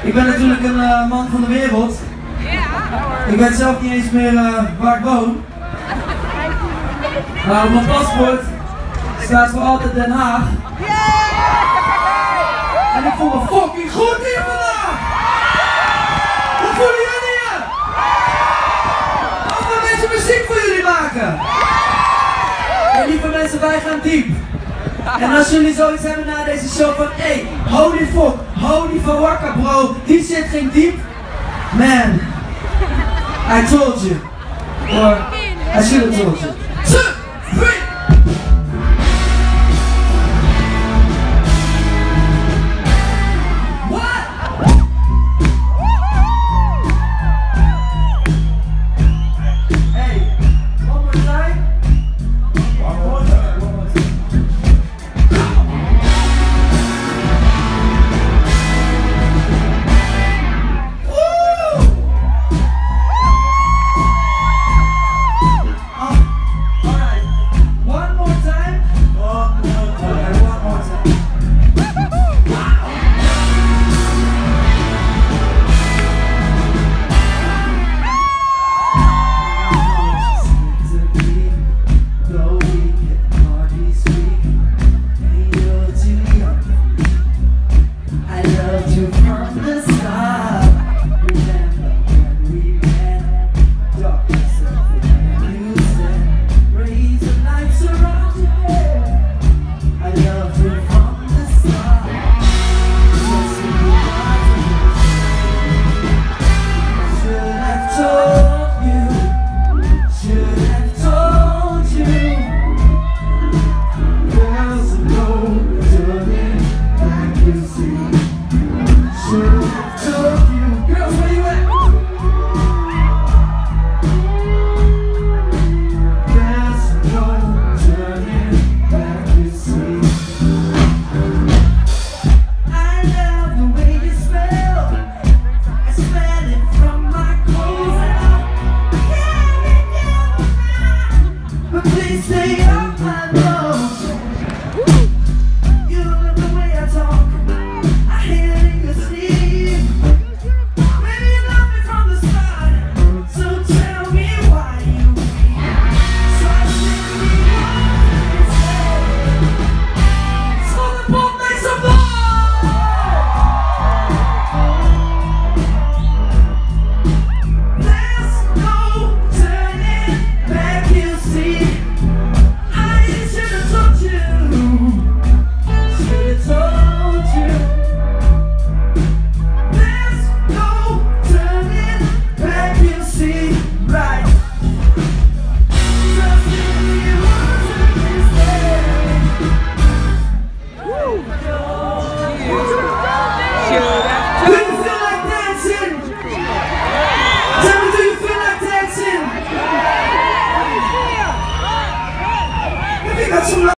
Ik ben natuurlijk een man van de wereld. Ik weet zelf niet eens meer waar ik woon. Maar op mijn paspoort staat voor altijd Den Haag. En ik voel me fucking goed hier vandaag! Hoe voelen jullie je? Laten we een beetje muziek voor jullie maken! En lieve mensen, wij gaan diep. En als jullie zoiets hebben na deze show van hey, holy fuck, holy fuck bro, die shit ging diep. Man, I told you. Or I should have told you.